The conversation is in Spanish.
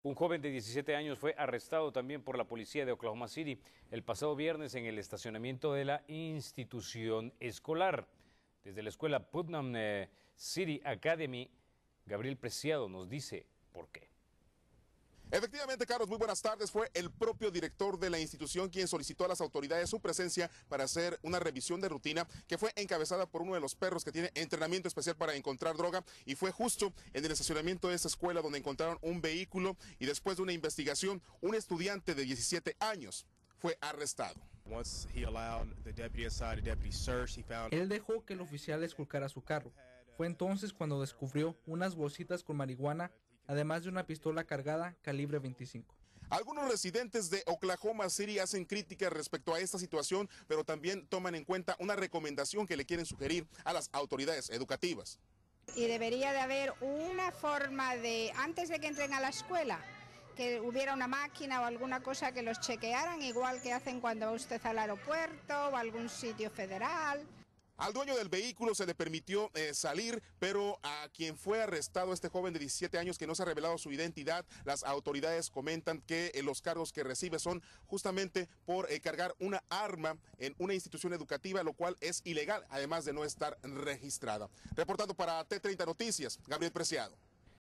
Un joven de 17 años fue arrestado también por la policía de Oklahoma City el pasado viernes en el estacionamiento de la institución escolar. Desde la escuela Putnam City Academy, Gabriel Preciado nos dice por qué. Efectivamente, Carlos, muy buenas tardes. Fue el propio director de la institución quien solicitó a las autoridades su presencia para hacer una revisión de rutina que fue encabezada por uno de los perros que tiene entrenamiento especial para encontrar droga, y fue justo en el estacionamiento de esa escuela donde encontraron un vehículo y después de una investigación, un estudiante de 17 años fue arrestado. Él dejó que el oficial esculcara su carro. Fue entonces cuando descubrió unas bolsitas con marihuana, además de una pistola cargada calibre 25. Algunos residentes de Oklahoma City hacen críticas respecto a esta situación, pero también toman en cuenta una recomendación que le quieren sugerir a las autoridades educativas. Y debería de haber una forma de, antes de que entren a la escuela, que hubiera una máquina o alguna cosa que los chequearan, igual que hacen cuando va usted al aeropuerto o a algún sitio federal. Al dueño del vehículo se le permitió salir, pero a quien fue arrestado, este joven de 17 años que no se ha revelado su identidad, las autoridades comentan que los cargos que recibe son justamente por cargar una arma en una institución educativa, lo cual es ilegal, además de no estar registrada. Reportando para T30 Noticias, Gabriel Preciado.